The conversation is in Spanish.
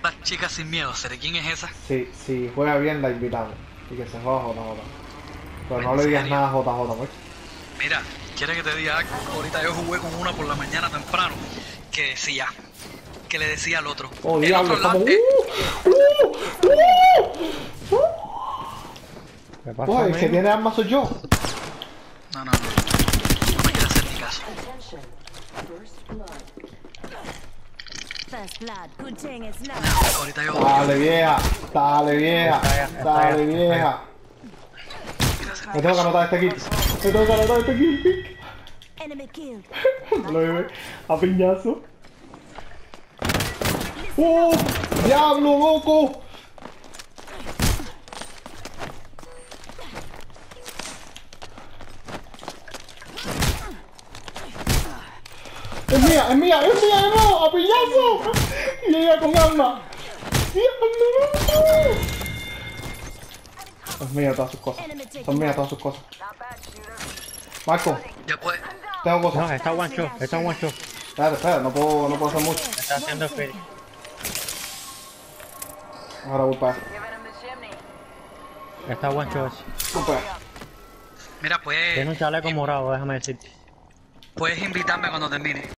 Las chicas sin miedo, ¿seré quién es esa? Si juega bien la invitamos. Y que se joda JJ. Pero no ¿En le digas serio? nada a JJ, ¿no? Mira, ¿quieres que te diga algo? Ahorita yo jugué con una por la mañana temprano que decía, que le decía al otro. Oh, El diablo, otro lado, estamos... ¿Qué pasa, Oye, el que men? tiene armas soy yo. No me quiere hacer ni caso. First blood, good thing it's not. Ahorita yo Dale, vieja. Dale, vieja. Está Dale, ya. vieja. Me tengo que anotar este kill. Me tengo que anotar este kill. Enemy killed. Lo bebé a piñazo. ¡Oh! ¡Diablo, loco! Es mía, no, a piñazo. Y ella con arma. ¡Diablo! Es mía todas sus cosas. Son mías todas sus cosas. Marco, ya puede. tengo No, cosas. está one shot, está one shot. Espera, no puedo hacer mucho. Está haciendo feria. Ahora voy para allá. Está one shot. Voy para allá. Mira, Tiene un chaleco morado, déjame decirte. puedes invitarme cuando termine.